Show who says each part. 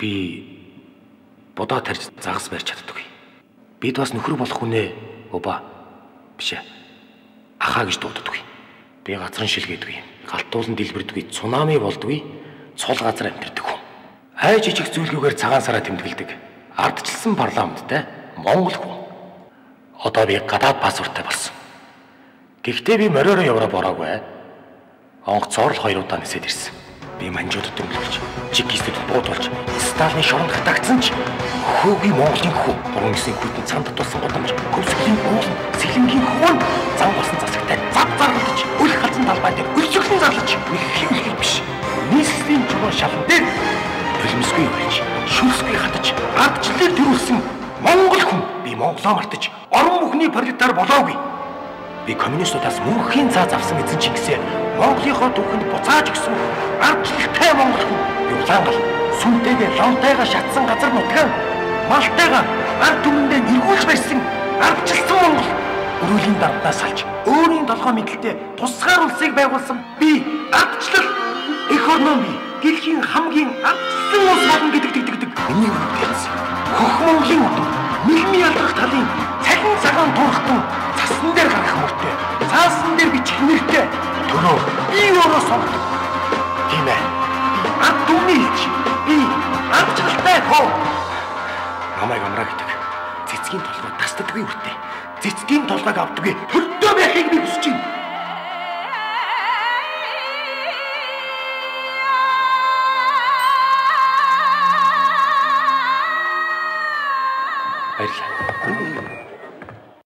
Speaker 1: Би бодоо тарьж загас барьж чаддаггүй. Бид бас нөхөр болох хүнээ оба биш ээ. Ахаа гэж дууддаггүй. Би газрын шилгээдгүй. Галтуулан дэлбэрдгүй, цунами болдгүй, цул газар амьдардаг хүн. Хай жижиг зүйлгүйгээр цагаан сараа тэмдэглэдэг. Ардчилсан парламенттай Монгол хүн. Одоо би гадаад паспорттай болсон. Гэхдээ би мориороо Европ ороогүй. Онгоцоор л 2 удаа нисээд ирсэн. Би манжуудад дөнгөлж, чекистэд буудуулж, Сталины шоронд хатагдсан ч хөөгийн Монголын хүү, 39-ийн хүйтэн цанд татуулсан годомж, хөвсгөлийн уул, сэлэнгийн хөвөн, зам болсон засагтай зав зарлаж, үл халзан талбай дээр өрсөлдөн зарлаж, их биш. Нийслэлийн чулуун шалан дээр өлмөсгүй болж, шүлсгүй хатаж, ардчлалыг төрүүлсэн Монгол хүн. Би Монголоо мартаж, орон бүхний пролетар болоогүй. Би коммунистуудаас мөнхийн цаа завсан эзэн Чингисээ Монголынхоо түүхэнд буцааж өгсөн ардчлалтай Монгол хүн. Би улаангал сүнтэйгээ лонтайгаа шатсан газар нутгаар малтайгаа ард түмэндээ эргүүлж барьсан ардчилсан Монгол. Өрөөлийн дарамтаас салж өөрийн толгой мэдлэлтэй тусгаар улсыг байгуулсан би ардчлал эх орноо би дэлхийн хамгийн ардчилсан улс болно гэдэг. Миний үгээс хөх Монголын үдэн нийгмийн ялрах талын цалин цагаан туурхтан цасан дээр гарах мөртөө цаасан дээр бичих нэртэй төрөө би өөрөө сонгодог. Тийм ээ. Би ард түмний хэлж би ардчлалтай хөө. Намайг амраа гэдэг. Цэцгийн толгой тасдаггүй үртэй. Цэцгийн толгойг авдаггүй төрдөө байхыг би хүсэж байна. Баярлалаа.